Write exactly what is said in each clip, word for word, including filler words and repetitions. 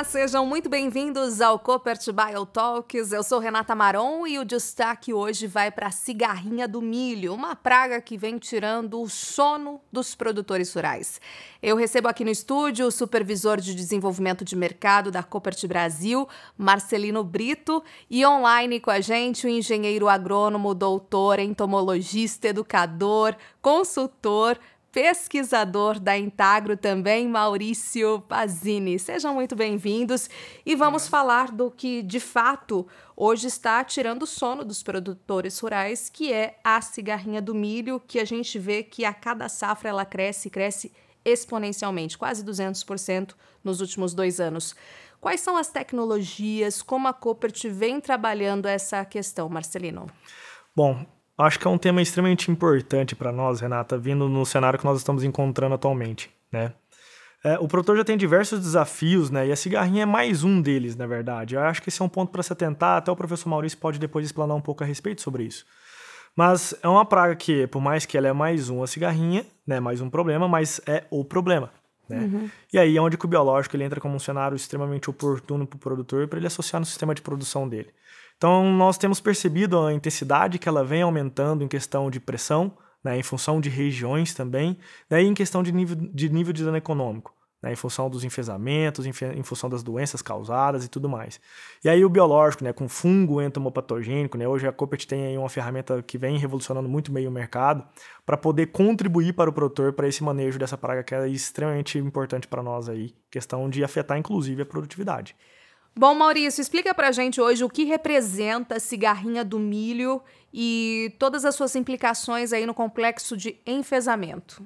sejam muito bem-vindos ao Coopert Biotalks. Eu sou Renata Maron e o destaque hoje vai para a cigarrinha do milho, uma praga que vem tirando o sono dos produtores rurais. Eu recebo aqui no estúdio o supervisor de desenvolvimento de mercado da Coopert Brasil, Marcelino Brito, e online com a gente o engenheiro agrônomo, doutor, entomologista, educador, consultor, pesquisador da Intagro também, Maurício Pazini. Sejam muito bem-vindos e vamos falar do que, de fato, hoje está tirando o sono dos produtores rurais, que é a cigarrinha do milho, que a gente vê que a cada safra ela cresce, cresce exponencialmente, quase duzentos por cento nos últimos dois anos. Quais são as tecnologias, como a Coopert vem trabalhando essa questão, Marcelino? Bom, acho que é um tema extremamente importante para nós, Renata, vindo no cenário que nós estamos encontrando atualmente, né? É, o produtor já tem diversos desafios, né? E a cigarrinha é mais um deles, na verdade. Eu acho que esse é um ponto para se atentar, até o professor Maurício pode depois explanar um pouco a respeito sobre isso. Mas é uma praga que, por mais que ela é mais uma cigarrinha, né? Mais um problema, mas é o problema, né? Uhum. E aí é onde que o biológico ele entra como um cenário extremamente oportuno para o produtor, para ele associar no sistema de produção dele. Então, nós temos percebido a intensidade que ela vem aumentando em questão de pressão, né, em função de regiões também, né, e em questão de nível de, nível de dano econômico, né, em função dos enfesamentos, em, em função das doenças causadas e tudo mais. E aí o biológico, né, com fungo entomopatogênico, né, hoje a Coopert tem aí uma ferramenta que vem revolucionando muito bem o mercado para poder contribuir para o produtor para esse manejo dessa praga que é extremamente importante para nós aí, questão de afetar inclusive a produtividade. Bom, Maurício, explica pra gente hoje o que representa a cigarrinha do milho e todas as suas implicações aí no complexo de enfesamento.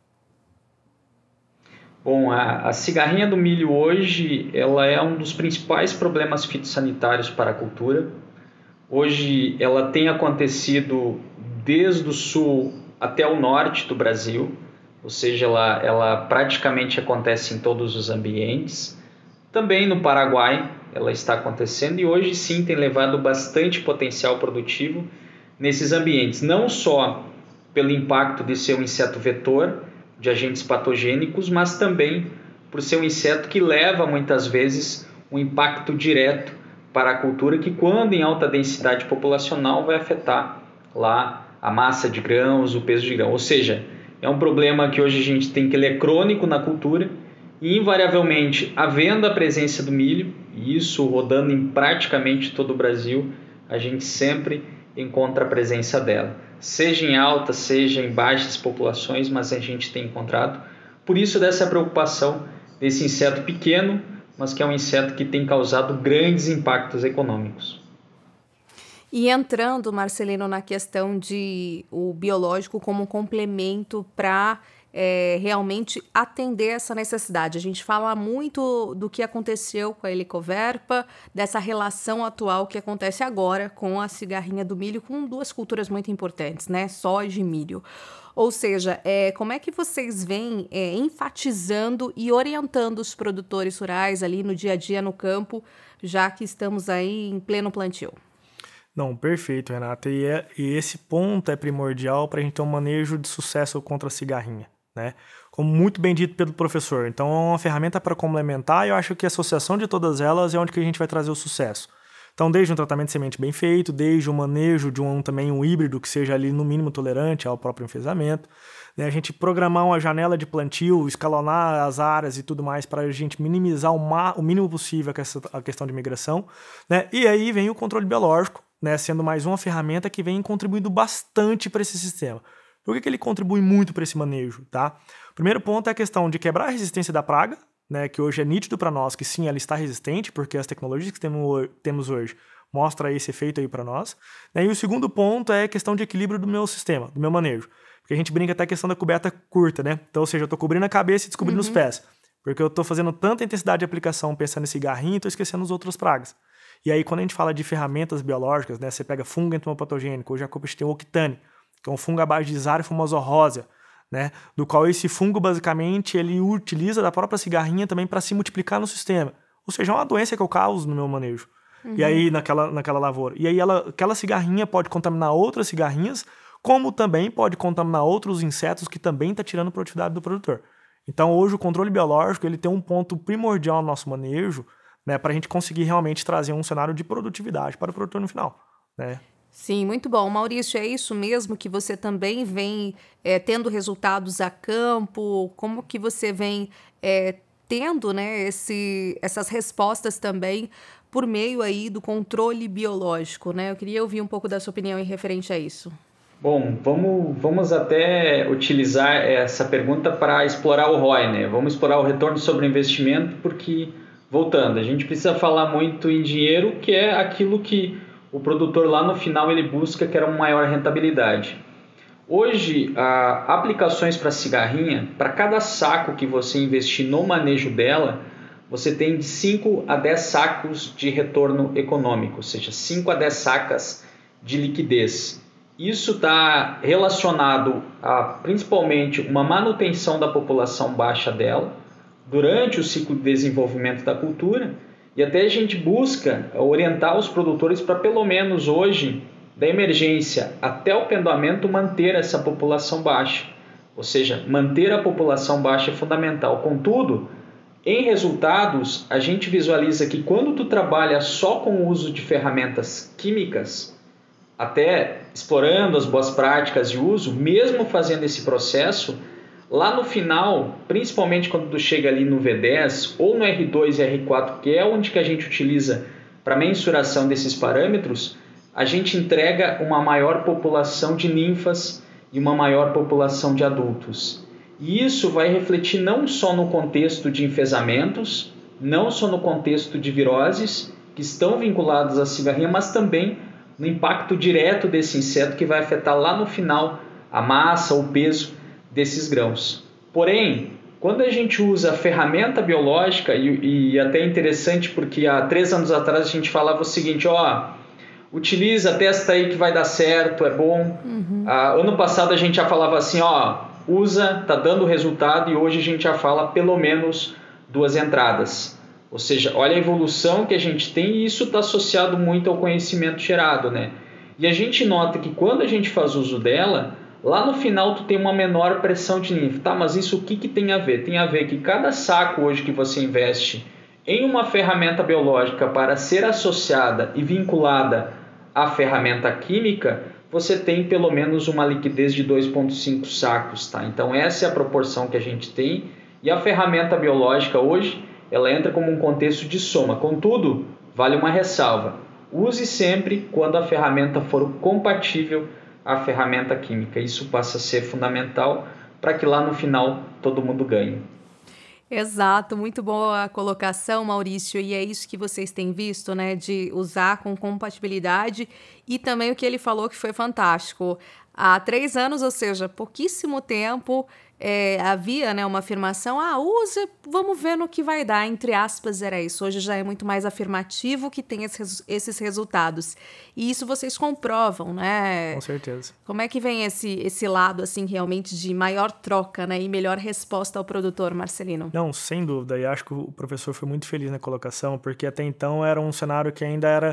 Bom, a, a cigarrinha do milho hoje ela é um dos principais problemas fitossanitários para a cultura. Hoje ela tem acontecido desde o sul até o norte do Brasil, ou seja, ela, ela praticamente acontece em todos os ambientes. Também no Paraguai ela está acontecendo e hoje sim tem levado bastante potencial produtivo nesses ambientes, não só pelo impacto de ser um inseto vetor de agentes patogênicos, mas também por ser um inseto que leva muitas vezes um impacto direto para a cultura que quando em alta densidade populacional vai afetar lá a massa de grãos, o peso de grão, ou seja, é um problema que hoje a gente tem que ele é crônico na cultura. E invariavelmente, havendo a presença do milho, e isso rodando em praticamente todo o Brasil, a gente sempre encontra a presença dela. Seja em altas, seja em baixas populações, mas a gente tem encontrado. Por isso dessa preocupação desse inseto pequeno, mas que é um inseto que tem causado grandes impactos econômicos. E entrando, Marcelino, na questão de o biológico como um complemento para É, realmente atender essa necessidade. A gente fala muito do que aconteceu com a helicoverpa, dessa relação atual que acontece agora com a cigarrinha do milho, com duas culturas muito importantes, né? Soja e milho. Ou seja, é, como é que vocês vêm é, enfatizando e orientando os produtores rurais ali no dia a dia no campo, já que estamos aí em pleno plantio? Não, perfeito, Renata. E, é, e esse ponto é primordial para a gente ter um manejo de sucesso contra a cigarrinha, né? Como muito bem dito pelo professor. Então, é uma ferramenta para complementar e eu acho que a associação de todas elas é onde que a gente vai trazer o sucesso. Então, desde um tratamento de semente bem feito, desde o manejo de um, também um híbrido que seja ali no mínimo tolerante ao próprio enfesamento, né? A gente programar uma janela de plantio, escalonar as áreas e tudo mais para a gente minimizar o, ma- o mínimo possível a questão de migração, né? E aí vem o controle biológico, né, sendo mais uma ferramenta que vem contribuindo bastante para esse sistema. Por que que ele contribui muito para esse manejo? Tá? O primeiro ponto é a questão de quebrar a resistência da praga, né, que hoje é nítido para nós que sim, ela está resistente, porque as tecnologias que temos hoje mostram esse efeito aí para nós. Né? E o segundo ponto é a questão de equilíbrio do meu sistema, do meu manejo. Porque a gente brinca até a questão da coberta curta, né? Então, ou seja, eu estou cobrindo a cabeça e descobrindo uhum. os pés. Porque eu estou fazendo tanta intensidade de aplicação pensando em cigarrinho e estou esquecendo as outras pragas. E aí, quando a gente fala de ferramentas biológicas, né, você pega fungo entomopatogênico, hoje a Coopert tem o Octane, que é um fungo à base de Zaria fumosa, né, do qual esse fungo, basicamente, ele utiliza da própria cigarrinha também para se multiplicar no sistema. Ou seja, é uma doença que eu causo no meu manejo. Uhum. E aí, naquela, naquela lavoura. E aí, ela, aquela cigarrinha pode contaminar outras cigarrinhas, como também pode contaminar outros insetos que também estão tirando a produtividade do produtor. Então, hoje, o controle biológico ele tem um ponto primordial no nosso manejo, né, para a gente conseguir realmente trazer um cenário de produtividade para o produtor no final, né? Sim, muito bom. Maurício, é isso mesmo que você também vem é, tendo resultados a campo? Como que você vem é, tendo, né, esse, essas respostas também por meio aí do controle biológico, né? Eu queria ouvir um pouco da sua opinião em referente a isso. Bom, vamos, vamos até utilizar essa pergunta para explorar o R O I, né? Vamos explorar o retorno sobre investimento, porque, voltando, a gente precisa falar muito em dinheiro, que é aquilo que o produtor lá no final ele busca, que era uma maior rentabilidade. Hoje, a, aplicações para cigarrinha, para cada saco que você investir no manejo dela, você tem de cinco a dez sacos de retorno econômico, ou seja, cinco a dez sacas de liquidez. Isso está relacionado a, principalmente, uma manutenção da população baixa dela durante o ciclo de desenvolvimento da cultura, e até a gente busca orientar os produtores para, pelo menos hoje, da emergência até o pendoamento, manter essa população baixa. Ou seja, manter a população baixa é fundamental. Contudo, em resultados, a gente visualiza que quando tu trabalha só com o uso de ferramentas químicas, até explorando as boas práticas de uso, mesmo fazendo esse processo, lá no final, principalmente quando tu chega ali no V dez ou no R dois e R quatro, que é onde que a gente utiliza para mensuração desses parâmetros, a gente entrega uma maior população de ninfas e uma maior população de adultos. E isso vai refletir não só no contexto de enfesamentos, não só no contexto de viroses, que estão vinculados à cigarrinha, mas também no impacto direto desse inseto que vai afetar lá no final a massa, o peso desses grãos. Porém, quando a gente usa a ferramenta biológica, e, e até é interessante porque há três anos atrás a gente falava o seguinte, ó, utiliza, testa aí que vai dar certo, é bom. Uhum. Ah, ano passado a gente já falava assim, ó, usa, tá dando resultado, e hoje a gente já fala pelo menos duas entradas. Ou seja, olha a evolução que a gente tem, e isso está associado muito ao conhecimento gerado, né? E a gente nota que quando a gente faz uso dela, lá no final tu tem uma menor pressão de ninfa. Tá, mas isso o que, que tem a ver? Tem a ver que cada saco hoje que você investe em uma ferramenta biológica para ser associada e vinculada à ferramenta química, você tem pelo menos uma liquidez de dois vírgula cinco sacos, tá? Então essa é a proporção que a gente tem, e a ferramenta biológica hoje, ela entra como um contexto de soma. Contudo, vale uma ressalva. Use sempre quando a ferramenta for compatível à ferramenta química. Isso passa a ser fundamental para que lá no final todo mundo ganhe. Exato, muito boa a colocação, Maurício, e é isso que vocês têm visto, né, de usar com compatibilidade, e também o que ele falou que foi fantástico. Há três anos, ou seja, pouquíssimo tempo, é, havia, né, uma afirmação, ah, usa, vamos ver no que vai dar, entre aspas, era isso. Hoje já é muito mais afirmativo que tem esses, esses resultados. E isso vocês comprovam, né? Com certeza. Como é que vem esse, esse lado, assim, realmente de maior troca, né, e melhor resposta ao produtor, Marcelino? Não, sem dúvida. E acho que o professor foi muito feliz na colocação, porque até então era um cenário que ainda era...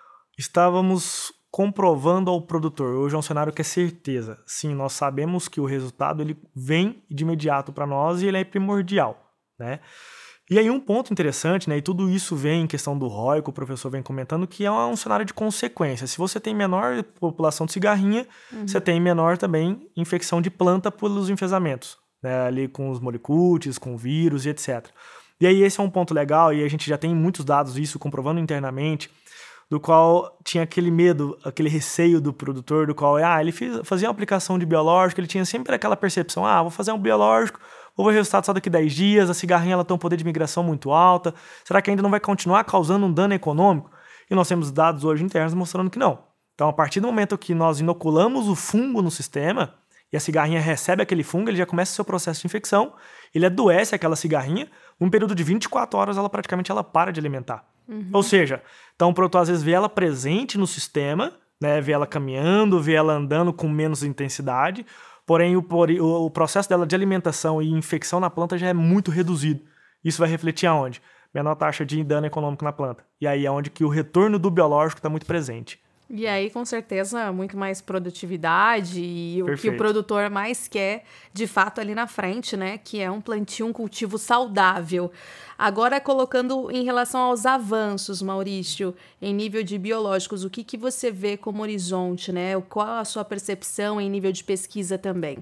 Estávamos comprovando ao produtor. Hoje é um cenário que é certeza. Sim, nós sabemos que o resultado ele vem de imediato para nós e ele é primordial, né? E aí um ponto interessante, né? E tudo isso vem em questão do R O I, que o professor vem comentando, que é um cenário de consequência. Se você tem menor população de cigarrinha, uhum. você tem menor também infecção de planta pelos enfesamentos, né? Ali com os molicutes, com vírus e etcétera. E aí esse é um ponto legal, e a gente já tem muitos dados disso comprovando internamente, do qual tinha aquele medo, aquele receio do produtor, do qual, ah, ele fez, fazia uma aplicação de biológico, ele tinha sempre aquela percepção, ah, vou fazer um biológico, vou ver o resultado só daqui a dez dias, a cigarrinha ela tem um poder de migração muito alta, será que ainda não vai continuar causando um dano econômico? E nós temos dados hoje internos mostrando que não. Então, a partir do momento que nós inoculamos o fungo no sistema, e a cigarrinha recebe aquele fungo, ele já começa o seu processo de infecção, ele adoece aquela cigarrinha, num período de vinte e quatro horas ela praticamente ela para de alimentar. Uhum. Ou seja, então o produtor às vezes vê ela presente no sistema, né, vê ela caminhando, vê ela andando com menos intensidade, porém o, o processo dela de alimentação e infecção na planta já é muito reduzido. Isso vai refletir aonde? Menor taxa de dano econômico na planta. E aí é onde que o retorno do biológico está muito presente. E aí, com certeza, muito mais produtividade e o Perfeito. que o produtor mais quer, de fato, ali na frente, né? Que é um plantio, um cultivo saudável. Agora, colocando em relação aos avanços, Maurício, em nível de biológicos, o que, que você vê como horizonte, né? Qual a sua percepção em nível de pesquisa também?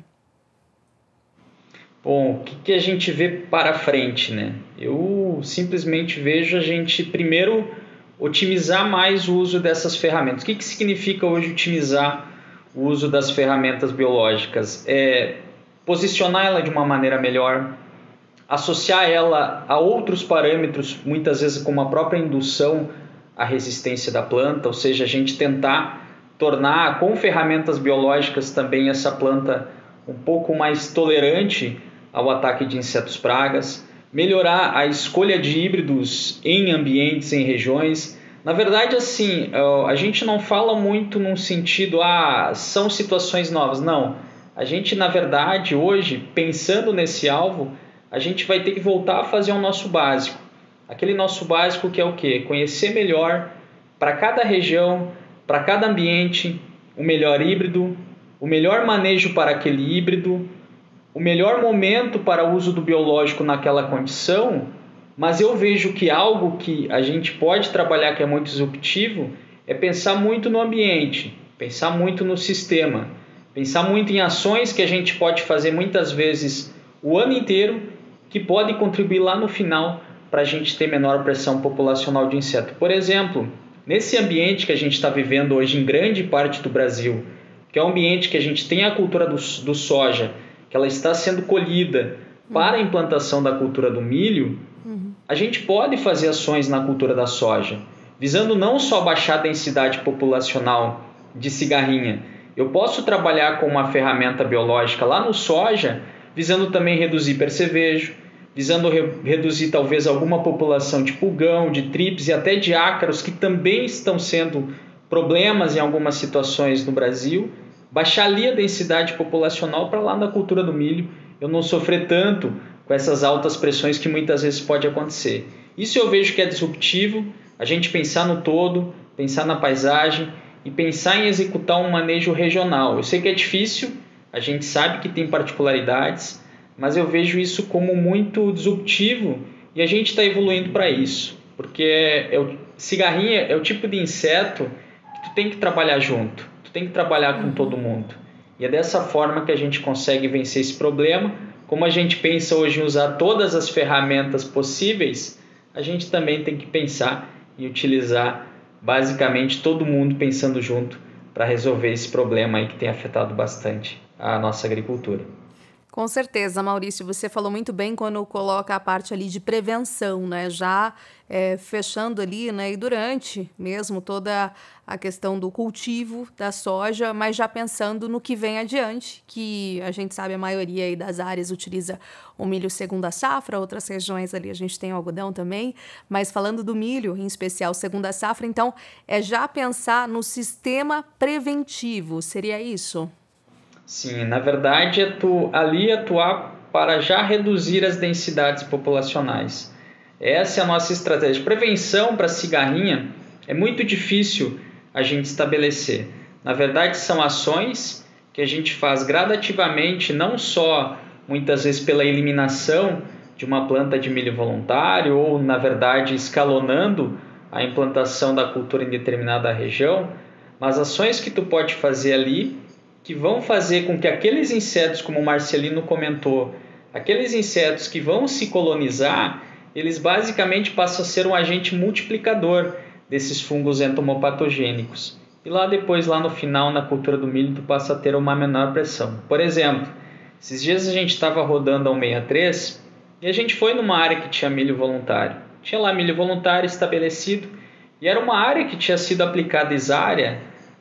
Bom, o que, que a gente vê para frente, né? Eu simplesmente vejo a gente, primeiro, otimizar mais o uso dessas ferramentas. O que, que significa hoje otimizar o uso das ferramentas biológicas? É posicionar ela de uma maneira melhor, associar ela a outros parâmetros, muitas vezes como a própria indução à resistência da planta, ou seja, a gente tentar tornar com ferramentas biológicas também essa planta um pouco mais tolerante ao ataque de insetos pragas, melhorar a escolha de híbridos em ambientes, em regiões. Na verdade, assim, a gente não fala muito num sentido, ah, são situações novas. Não, a gente, na verdade, hoje, pensando nesse alvo, a gente vai ter que voltar a fazer o nosso básico. Aquele nosso básico que é o quê? Conhecer melhor, para cada região, para cada ambiente, o melhor híbrido, o melhor manejo para aquele híbrido, o melhor momento para o uso do biológico naquela condição, mas eu vejo que algo que a gente pode trabalhar que é muito disruptivo é pensar muito no ambiente, pensar muito no sistema, pensar muito em ações que a gente pode fazer muitas vezes o ano inteiro que podem contribuir lá no final para a gente ter menor pressão populacional de inseto. Por exemplo, nesse ambiente que a gente está vivendo hoje em grande parte do Brasil, que é um ambiente que a gente tem a cultura do, do soja, que ela está sendo colhida para a implantação da cultura do milho, uhum. a gente pode fazer ações na cultura da soja, visando não só baixar a densidade populacional de cigarrinha. Eu posso trabalhar com uma ferramenta biológica lá no soja, visando também reduzir percevejo, visando re- reduzir talvez alguma população de pulgão, de trips e até de ácaros, que também estão sendo problemas em algumas situações no Brasil, baixar ali a densidade populacional para lá na cultura do milho, eu não sofrer tanto com essas altas pressões que muitas vezes pode acontecer. Isso eu vejo que é disruptivo, a gente pensar no todo, pensar na paisagem e pensar em executar um manejo regional. Eu sei que é difícil, a gente sabe que tem particularidades, mas eu vejo isso como muito disruptivo e a gente está evoluindo para isso, porque é, é, cigarrinha é o tipo de inseto que tu tem que trabalhar junto. Tem que trabalhar com todo mundo. E é dessa forma que a gente consegue vencer esse problema. Como a gente pensa hoje em usar todas as ferramentas possíveis, a gente também tem que pensar em utilizar basicamente todo mundo pensando junto para resolver esse problema aí que tem afetado bastante a nossa agricultura. Com certeza, Maurício, você falou muito bem quando coloca a parte ali de prevenção, né? Já é, fechando ali, né? E durante mesmo toda a questão do cultivo da soja, mas já pensando no que vem adiante, que a gente sabe a maioria aí das áreas utiliza o milho segunda safra, outras regiões ali a gente tem o algodão também, mas falando do milho, em especial segunda safra, então é já pensar no sistema preventivo, seria isso? Sim, na verdade, é tu, ali atuar para já reduzir as densidades populacionais. Essa é a nossa estratégia. Prevenção para cigarrinha é muito difícil a gente estabelecer. Na verdade, são ações que a gente faz gradativamente, não só muitas vezes pela eliminação de uma planta de milho voluntário ou, na verdade, escalonando a implantação da cultura em determinada região, mas ações que tu pode fazer ali que vão fazer com que aqueles insetos, como o Marcelino comentou, aqueles insetos que vão se colonizar, eles basicamente passam a ser um agente multiplicador desses fungos entomopatogênicos. E lá depois, lá no final, na cultura do milho, tu passa a ter uma menor pressão. Por exemplo, esses dias a gente estava rodando a cento e sessenta e três e a gente foi numa área que tinha milho voluntário. Tinha lá milho voluntário estabelecido e era uma área que tinha sido aplicada isária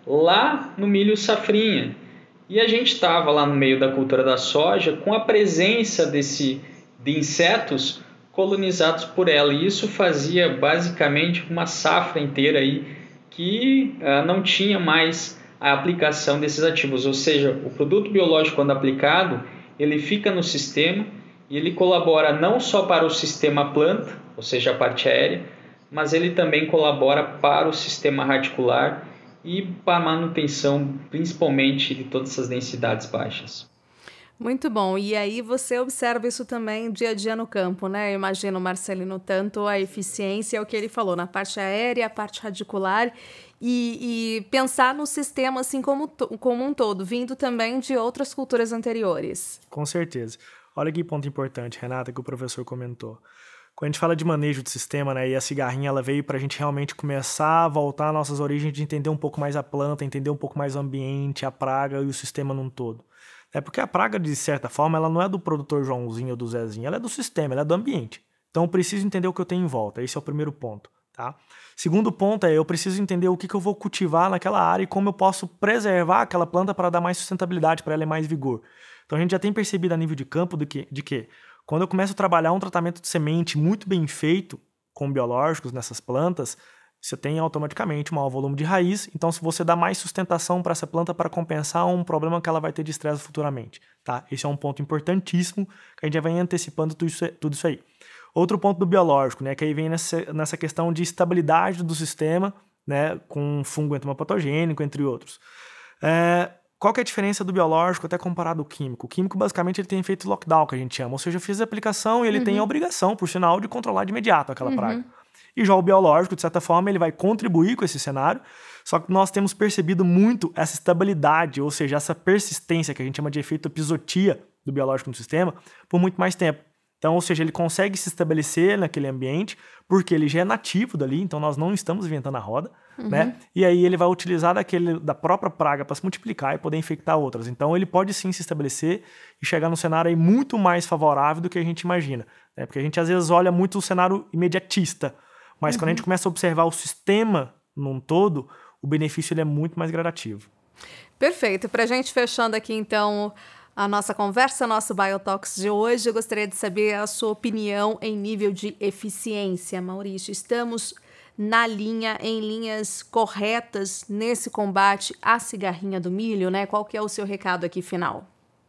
lá no milho safrinha. E a gente estava lá no meio da cultura da soja com a presença desse, de insetos colonizados por ela. E isso fazia basicamente uma safra inteira aí que uh, não tinha mais a aplicação desses ativos. Ou seja, o produto biológico, quando aplicado, ele fica no sistema e ele colabora não só para o sistema planta, ou seja, a parte aérea, mas ele também colabora para o sistema radicular e para a manutenção, principalmente, de todas essas densidades baixas. Muito bom. E aí você observa isso também dia a dia no campo, né? Eu imagino, Marcelino, tanto a eficiência, é o que ele falou, na parte aérea, a parte radicular, e, e pensar no sistema assim como, como um todo, vindo também de outras culturas anteriores. Com certeza. Olha que ponto importante, Renata, que o professor comentou. Quando a gente fala de manejo de sistema, né, e a cigarrinha ela veio para a gente realmente começar a voltar às nossas origens, de entender um pouco mais a planta, entender um pouco mais o ambiente, a praga e o sistema num todo. É porque a praga, de certa forma, ela não é do produtor Joãozinho ou do Zezinho, ela é do sistema, ela é do ambiente. Então eu preciso entender o que eu tenho em volta, esse é o primeiro ponto. Tá? Segundo ponto é, eu preciso entender o que, que eu vou cultivar naquela área e como eu posso preservar aquela planta para dar mais sustentabilidade, para ela e mais vigor. Então a gente já tem percebido a nível de campo de que, de que quando eu começo a trabalhar um tratamento de semente muito bem feito com biológicos nessas plantas, você tem automaticamente um maior volume de raiz, então se você dá mais sustentação para essa planta para compensar um problema que ela vai ter de estresse futuramente. Tá? Esse é um ponto importantíssimo que a gente já vem antecipando tudo isso, tudo isso aí. Outro ponto do biológico, né, que aí vem nessa, nessa questão de estabilidade do sistema, né, com fungo entomopatogênico, entre outros. É, qual que é a diferença do biológico até comparado ao químico? O químico, basicamente, ele tem efeito lockdown, que a gente chama, ou seja, eu fiz a aplicação e ele uhum. tem a obrigação, por sinal, de controlar de imediato aquela uhum. praga. E já o biológico, de certa forma, ele vai contribuir com esse cenário, só que nós temos percebido muito essa estabilidade, ou seja, essa persistência, que a gente chama de efeito epizotia do biológico no sistema, por muito mais tempo. Então, ou seja, ele consegue se estabelecer naquele ambiente, porque ele já é nativo dali, então nós não estamos inventando a roda, uhum. né? E aí ele vai utilizar daquele, da própria praga para se multiplicar e poder infectar outras. Então ele pode sim se estabelecer e chegar num cenário aí muito mais favorável do que a gente imagina, né? Porque a gente às vezes olha muito o cenário imediatista, mas uhum. quando a gente começa a observar o sistema num todo, o benefício ele é muito mais gradativo. Perfeito. Para a gente fechando aqui então a nossa conversa, nosso Biotalks de hoje, eu gostaria de saber a sua opinião em nível de eficiência, Maurício. Estamos na linha, em linhas corretas nesse combate à cigarrinha do milho, né? Qual que é o seu recado aqui final?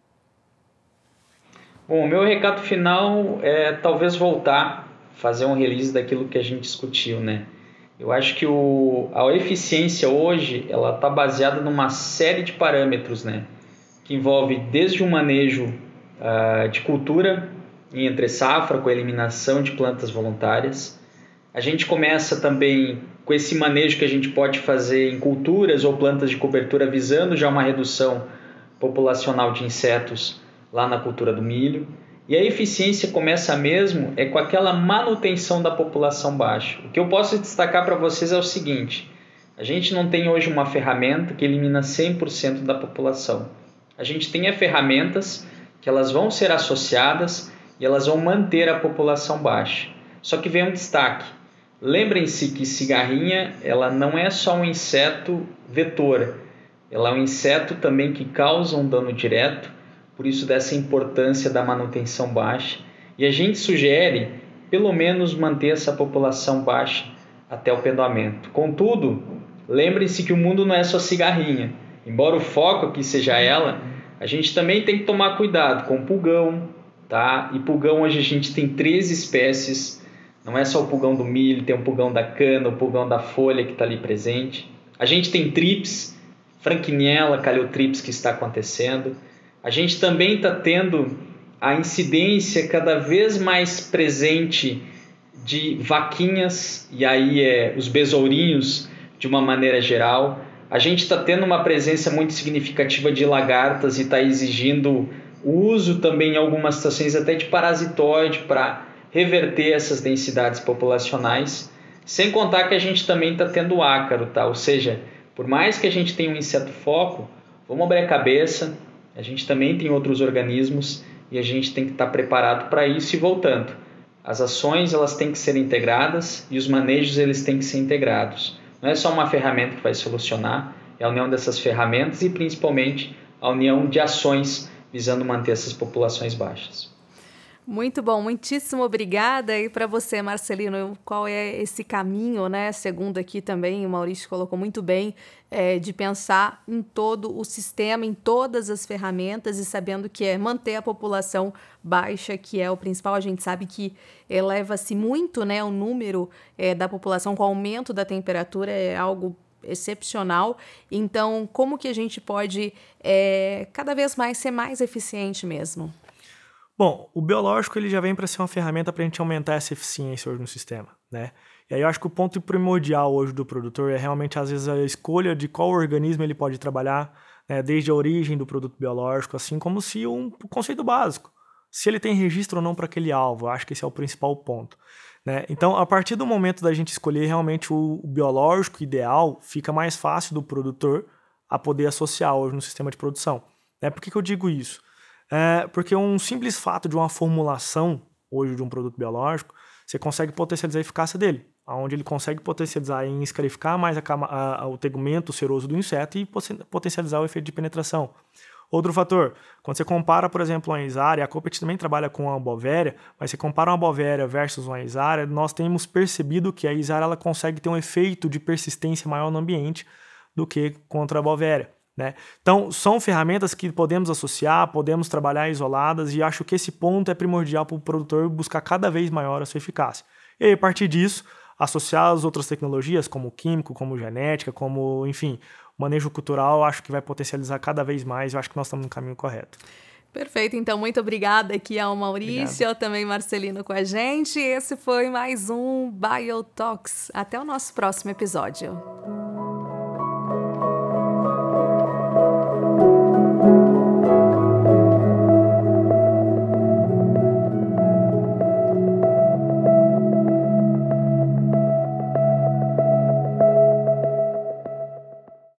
Bom, o meu recado final é talvez voltar, fazer um release daquilo que a gente discutiu, né? Eu acho que o, a eficiência hoje, ela está baseada numa série de parâmetros, né? Que envolve desde um manejo uh, de cultura em entre safra, com a eliminação de plantas voluntárias. A gente começa também com esse manejo que a gente pode fazer em culturas ou plantas de cobertura, visando já uma redução populacional de insetos lá na cultura do milho. E a eficiência começa mesmo é com aquela manutenção da população baixa. O que eu posso destacar para vocês é o seguinte: a gente não tem hoje uma ferramenta que elimina cem por cento da população. A gente tem ferramentas que elas vão ser associadas e elas vão manter a população baixa. Só que vem um destaque. Lembrem-se que cigarrinha ela não é só um inseto vetor. Ela é um inseto também que causa um dano direto, por isso dessa importância da manutenção baixa. E a gente sugere, pelo menos, manter essa população baixa até o pendoamento. Contudo, lembrem-se que o mundo não é só cigarrinha. Embora o foco aqui seja ela, a gente também tem que tomar cuidado com o pulgão, tá? E pulgão hoje a gente tem três espécies, não é só o pulgão do milho, tem o pulgão da cana, o pulgão da folha que está ali presente. A gente tem trips, Frankiniella, Caliotrips que está acontecendo. A gente também está tendo a incidência cada vez mais presente de vaquinhas, e aí é os besourinhos de uma maneira geral. A gente está tendo uma presença muito significativa de lagartas e está exigindo o uso também em algumas situações até de parasitoide para reverter essas densidades populacionais, sem contar que a gente também está tendo ácaro, tá? Ou seja, por mais que a gente tenha um inseto foco, vamos abrir a cabeça, a gente também tem outros organismos e a gente tem que estar preparado para isso. E voltando, as ações elas têm que ser integradas e os manejos eles têm que ser integrados. Não é só uma ferramenta que vai solucionar, é a união dessas ferramentas e principalmente a união de ações visando manter essas populações baixas. Muito bom, muitíssimo obrigada. E para você, Marcelino, qual é esse caminho, né? Segundo aqui também, o Maurício colocou muito bem, é, de pensar em todo o sistema, em todas as ferramentas e sabendo que é manter a população baixa, que é o principal. A gente sabe que eleva-se muito, né, o número é, da população com o aumento da temperatura, é algo excepcional. Então, como que a gente pode é, cada vez mais ser mais eficiente mesmo? Bom, o biológico ele já vem para ser uma ferramenta para a gente aumentar essa eficiência hoje no sistema, né? E aí eu acho que o ponto primordial hoje do produtor é realmente, às vezes, a escolha de qual organismo ele pode trabalhar, né? Desde a origem do produto biológico, assim como se um conceito básico. Se ele tem registro ou não para aquele alvo, eu acho que esse é o principal ponto, né? Então, a partir do momento da gente escolher realmente o, o biológico ideal, fica mais fácil do produtor a poder associar hoje no sistema de produção, né? Por que que eu digo isso? É porque um simples fato de uma formulação hoje de um produto biológico, você consegue potencializar a eficácia dele, onde ele consegue potencializar em escarificar mais a, a, a, o tegumento seroso do inseto e potencializar o efeito de penetração. Outro fator, quando você compara, por exemplo, uma Isária, a Coopert também trabalha com a Bovéria, mas você compara uma Bovéria versus uma Isária, nós temos percebido que a Isária ela consegue ter um efeito de persistência maior no ambiente do que contra a Bovéria, né? Então, são ferramentas que podemos associar, podemos trabalhar isoladas e acho que esse ponto é primordial para o produtor buscar cada vez maior a sua eficácia. E aí, a partir disso, associar as outras tecnologias, como químico, como genética, como, enfim, manejo cultural, acho que vai potencializar cada vez mais. Eu acho que nós estamos no caminho correto. Perfeito, então muito obrigada aqui ao Maurício, Obrigado. também Marcelino com a gente. Esse foi mais um Biotalks. Até o nosso próximo episódio.